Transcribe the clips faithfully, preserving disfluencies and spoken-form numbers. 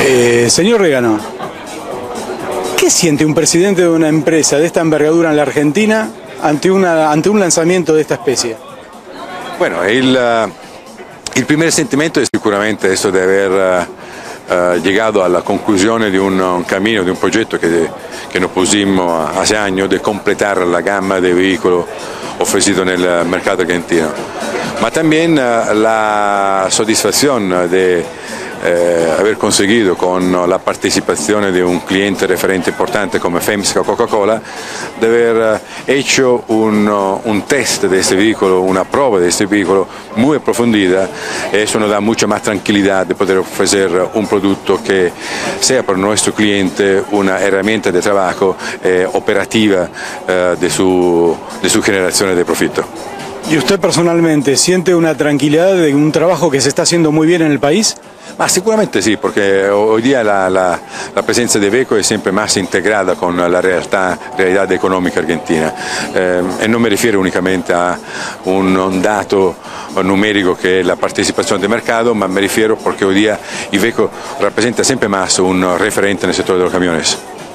Eh, señor Regano, ¿qué siente un presidente de una empresa de esta envergadura en la Argentina ante, una, ante un lanzamiento de esta especie? Bueno, il, il primer sentimento è sicuramente questo di aver uh, llegado alla conclusione di un, un cammino, di un progetto che, che nos pusimos hace años de completar la gamma de vehículos ofrecidos nel mercato argentino, ma también uh, la soddisfazione de Eh, haber conseguido con la participación de un cliente referente importante como FEMSA o Coca-Cola, de haber hecho un, un test de este vehículo, una prueba de este vehículo muy aprofundida. Eso nos da mucha más tranquilidad de poder ofrecer un producto que sea para nuestro cliente una herramienta de trabajo eh, operativa eh, de, su, de su generación de profito. ¿Y usted personalmente siente una tranquilidad de un trabajo que se está haciendo muy bien en el país? Ma sicuramente sì, perché hoy día la, la, la presenza di Iveco è sempre más integrata con la realtà, realidad economica argentina eh, e non mi rifiero unicamente a un, un dato numerico che è la partecipazione del mercato, ma mi rifiero perché hoy día Iveco rappresenta sempre más un referente nel settore de los camiones.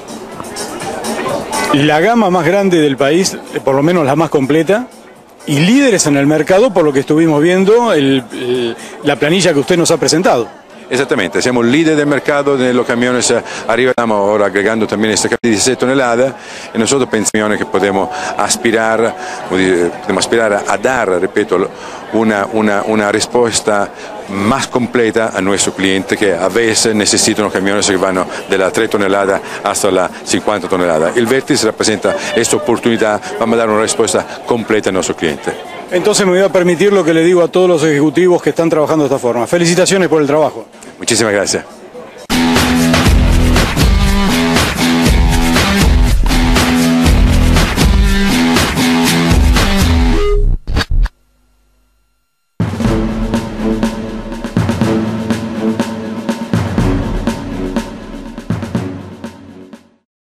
La gama más grande del país, por lo menos la más completa, y líderes en el mercado por lo que estuvimos viendo el, el, la planilla que usted nos ha presentado. Esattamente, siamo il leader del mercato de los camiones, arriviamo ora aggregando también esta cantidad de diecisiete toneladas e nosotros pensamos que podemos aspirar, podemos aspirar a dar, ripeto, una, una, una risposta más completa a nuestro cliente que a veces necesitan camiones que van de las tres toneladas hasta las cincuenta toneladas. El Vertis representa esta oportunidad, vamos a dar una respuesta completa a nuestro cliente. Entonces me voy a permitir lo que le digo a todos los ejecutivos que están trabajando de esta forma. Felicitaciones por el trabajo. Muchísimas gracias.